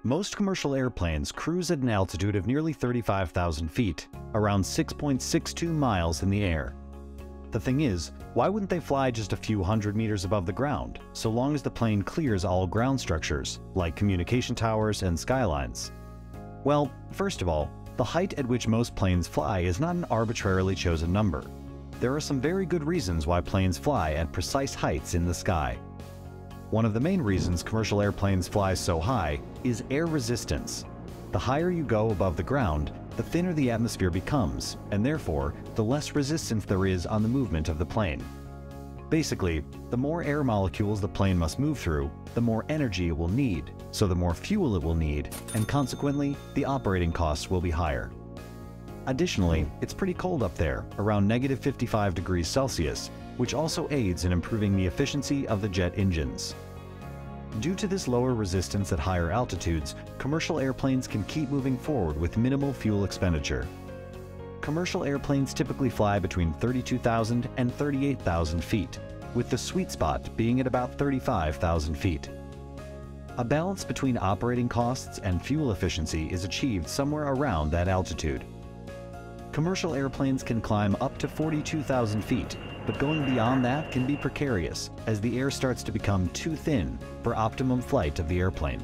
Most commercial airplanes cruise at an altitude of nearly 35,000 feet, around 6.62 miles in the air. The thing is, why wouldn't they fly just a few hundred meters above the ground, so long as the plane clears all ground structures, like communication towers and skylines? Well, first of all, the height at which most planes fly is not an arbitrarily chosen number. There are some very good reasons why planes fly at precise heights in the sky. One of the main reasons commercial airplanes fly so high is air resistance. The higher you go above the ground, the thinner the atmosphere becomes, and therefore, the less resistance there is on the movement of the plane. Basically, the more air molecules the plane must move through, the more energy it will need, so the more fuel it will need, and consequently, the operating costs will be higher. Additionally, it's pretty cold up there, around -55 degrees Celsius, which also aids in improving the efficiency of the jet engines. Due to this lower resistance at higher altitudes, commercial airplanes can keep moving forward with minimal fuel expenditure. Commercial airplanes typically fly between 32,000 and 38,000 feet, with the sweet spot being at about 35,000 feet. A balance between operating costs and fuel efficiency is achieved somewhere around that altitude. Commercial airplanes can climb up to 42,000 feet, but going beyond that can be precarious as the air starts to become too thin for optimum flight of the airplane.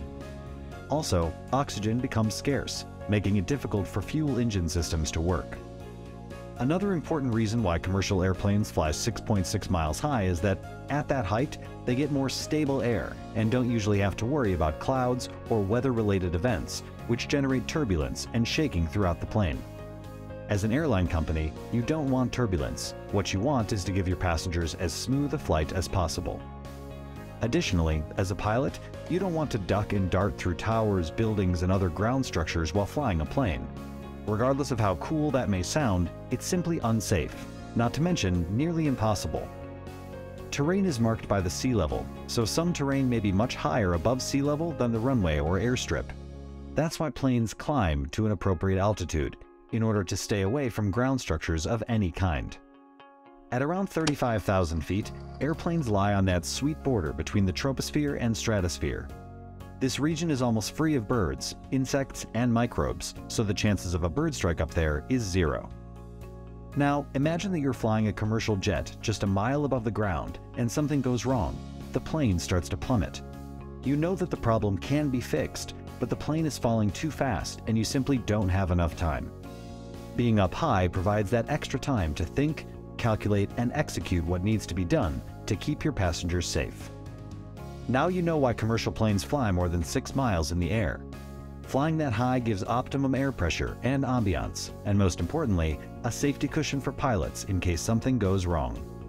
Also, oxygen becomes scarce, making it difficult for fuel engine systems to work. Another important reason why commercial airplanes fly 6.6 miles high is that, at that height, they get more stable air and don't usually have to worry about clouds or weather-related events, which generate turbulence and shaking throughout the plane. As an airline company, you don't want turbulence. What you want is to give your passengers as smooth a flight as possible. Additionally, as a pilot, you don't want to duck and dart through towers, buildings, and other ground structures while flying a plane. Regardless of how cool that may sound, it's simply unsafe, not to mention nearly impossible. Terrain is marked by the sea level, so some terrain may be much higher above sea level than the runway or airstrip. That's why planes climb to an appropriate altitude, in order to stay away from ground structures of any kind. At around 35,000 feet, airplanes lie on that sweet border between the troposphere and stratosphere. This region is almost free of birds, insects, and microbes, so the chances of a bird strike up there is zero. Now, imagine that you're flying a commercial jet just a mile above the ground and something goes wrong. The plane starts to plummet. You know that the problem can be fixed, but the plane is falling too fast and you simply don't have enough time. Being up high provides that extra time to think, calculate, and execute what needs to be done to keep your passengers safe. Now you know why commercial planes fly more than 6 miles in the air. Flying that high gives optimum air pressure and ambiance, and most importantly, a safety cushion for pilots in case something goes wrong.